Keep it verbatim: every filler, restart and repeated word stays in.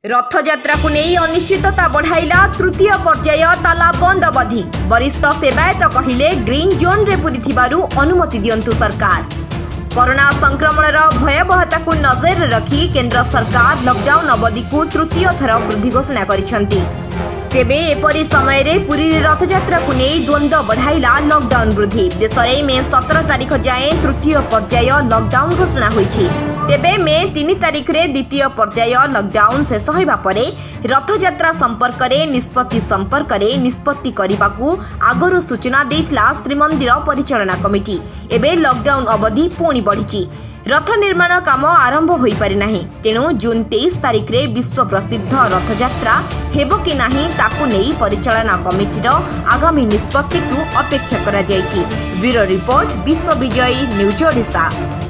रथयात्रा को नहीं अनिश्चितता बढ़ाइला तृतीय पर्याय ताला बंद अवधि। वरिष्ठ सेवायत कहिले ग्रीन जोन रे पूरी थिबारु अनुमति दियंतु सरकार। कोरोना संक्रमणर भयावहता को नजर रखी केंद्र सरकार लॉकडाउन अवधि को तृतीय थर वृद्धि घोषणा करिसेंती। तेबे एपरी समय रे पुरी रथयात्रा को नहीं द्वंद्व बढ़ाइला लॉकडाउन वृद्धि। देश में मे सत्रह तारीख जाए तृतीय पर्याय लॉकडाउन घोषणा होईछि। तेबे मे तीन तारीख रे द्वितीय पर्याय लॉकडाउन शेष होइबा परे रथयात्रा संपर्क रे निष्पत्ति संपर्क रे निष्पत्ति करिबाकू आगरु सूचना देइतला श्रीमंदिर परिचालना कमिटी। एबे लॉकडाउन अवधि पुणी बढ़िछि। रथ निर्माण काम आरंभ होई पारि नाही। तेणु जून तेईस तारीख रे विश्व प्रसिद्ध रथयात्रा हेबो कि नाही ताकू नेई परिचालना कमिटीर आगामी निष्पत्ति को अपेक्षा करा जायछि। ब्यूरो रिपोर्ट विश्व विजयी न्यूज ओडिशा।